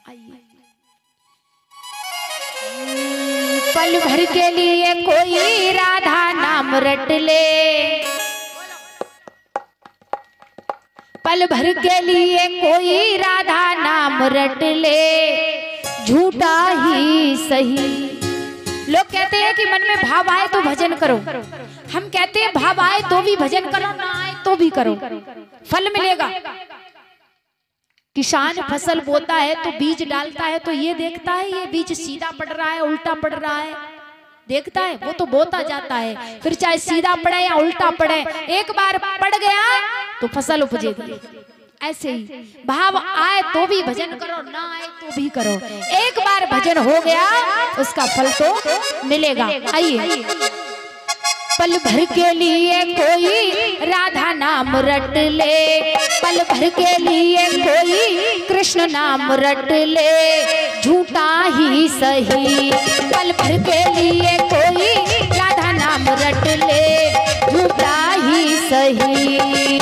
पल भर के लिए कोई राधा नाम रट ले, पल भर के लिए कोई राधा नाम रट ले, झूठा ही सही। लोग कहते हैं कि मन में भाव आए तो भजन करो, हम कहते हैं भाव आए तो भी भजन करो, ना आए तो भी करो, फल मिलेगा। किसान फसल बोता है तो बीज डालता है तो ये देखता है ये बीज सीधा पड़ रहा है उल्टा पड़ रहा है, देखता है? वो तो बोता जाता है, फिर चाहे सीधा पड़े या उल्टा पड़े, एक बार पड़ गया तो फसल उपजेगी। ऐसे ही भाव आए तो भी भजन करो, ना आए तो भी करो, एक बार भजन हो गया उसका फल तो मिलेगा। आइए, पल भर के लिए कोई राधा नाम रट ले, पल भर के लिए कोई कृष्ण नाम रट ले, झूठा ही सही। पल भर के लिए कोई राधा नाम रट ले, झूठा ही सही।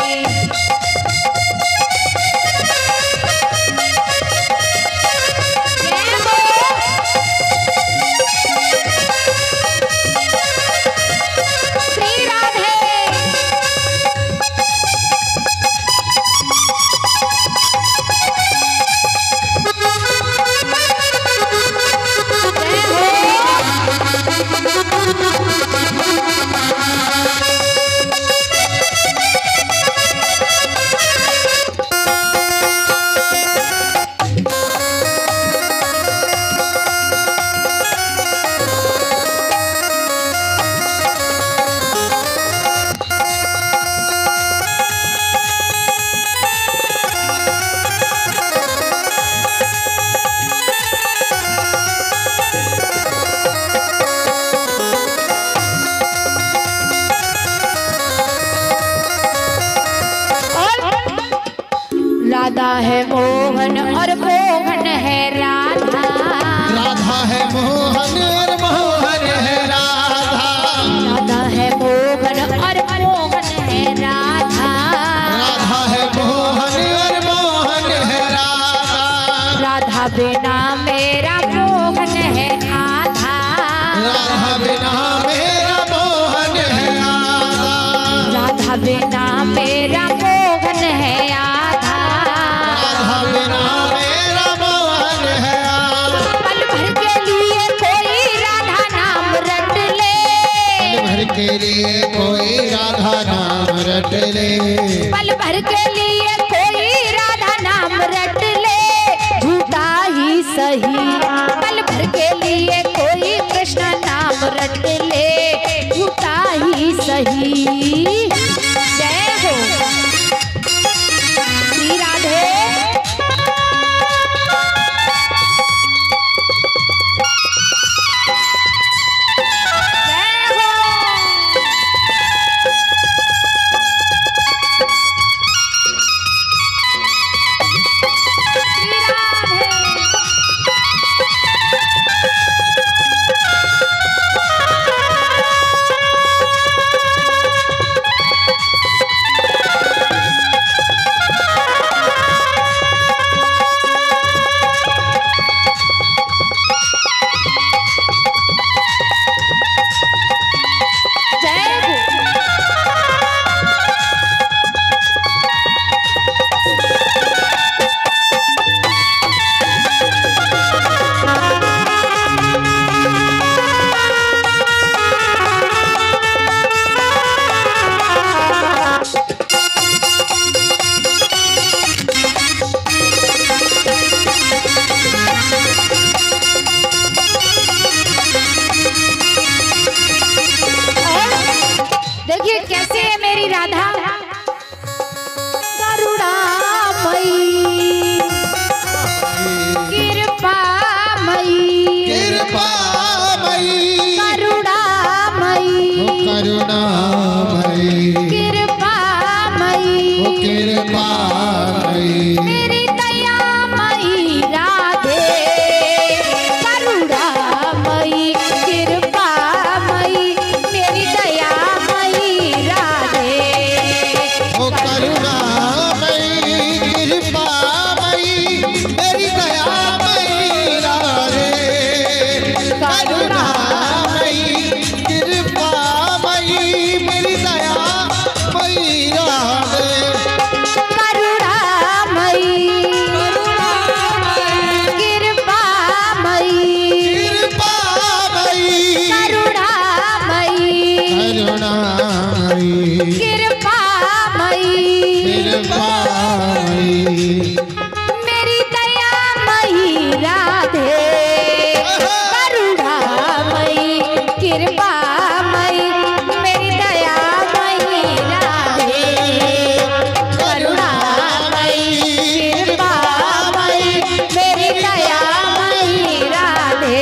राधा है मोहन और मोहन है राधा, राधा है मोहन और मोहन है राधा, राधा है मोहन और मोहन है राधा, राधा है मोहन और मोहन है राधा, राधा बिना मेरा मोहन है आधा, राधा बिना मेरा मोहन है आधा, राधा बिना मेरा मोहन है आधा, राधा बिना मेरा मोहन है आधा। पल भर के लिए कोई राधा नाम रट ले, पल भर के लिए कोई राधा नाम रट ले, पल भर के लिए कोई राधा नाम रट ले, झूठा ही सही। पल भर के लिए कोई कृष्ण नाम रट ले, झूठा ही सही। जय हो श्री राधे। जय हो श्री राधे। कृपामयी मेरी दयामयी राधे करुणामयी कृपामयी मेरी दयामयी राधे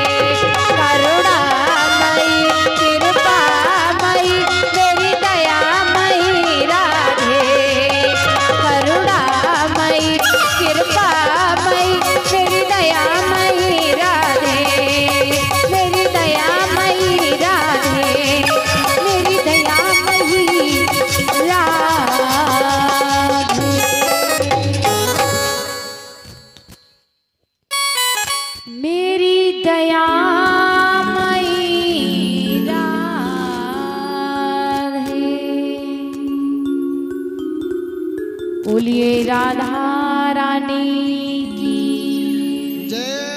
करुणामयी कृपामयी मेरी दयामयी राधे करुणामयी कृपामयी मेरी दयामयी राधे मेरी दयामयी राधे मेरी दयामयी राधे। मेरी दयामयी राधे। बोलिए राधा रानी की जय।